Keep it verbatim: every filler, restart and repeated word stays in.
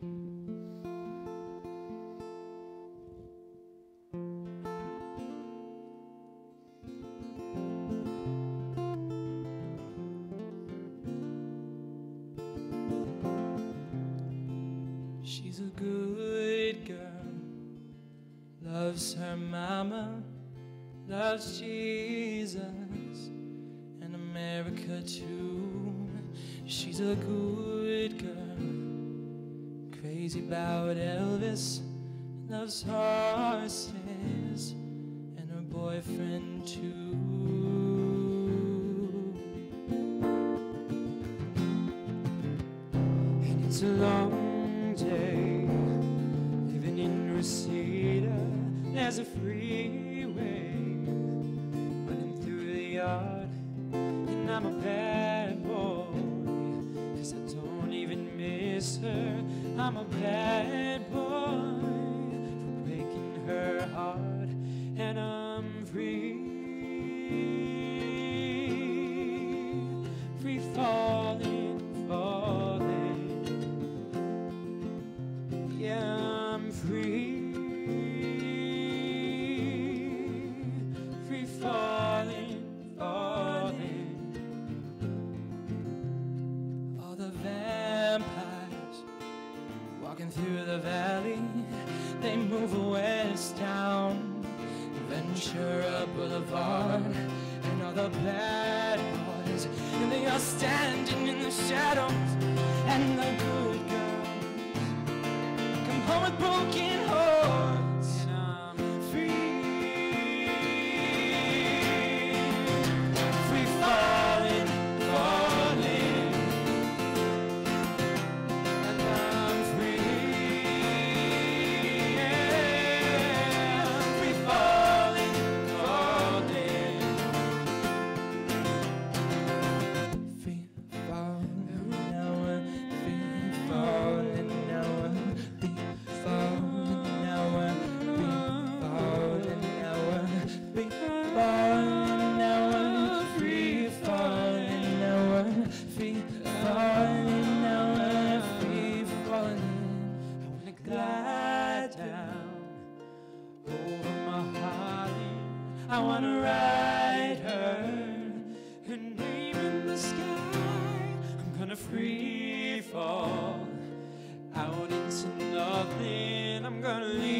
She's a good girl, loves her mama, loves Jesus and America too. She's a good girl, crazy about Elvis, loves horses and her boyfriend too. And it's a long day living in Reseda. There's a freeway running through the yard, and I'm a bad boy, 'cause I don't even miss her. I'm a bad boy for breaking her heart, and I'm free, free falling, falling. Yeah, I'm free. Falling, falling. All the vampires walking through the valley, they move west down Ventura Boulevard. And all the bad boys, and they are standing in the shadows. And the good girls come home with broken hearts. And I'm free. I wanna ride her, her name in the sky. I'm gonna free fall out into nothing. I'm gonna leave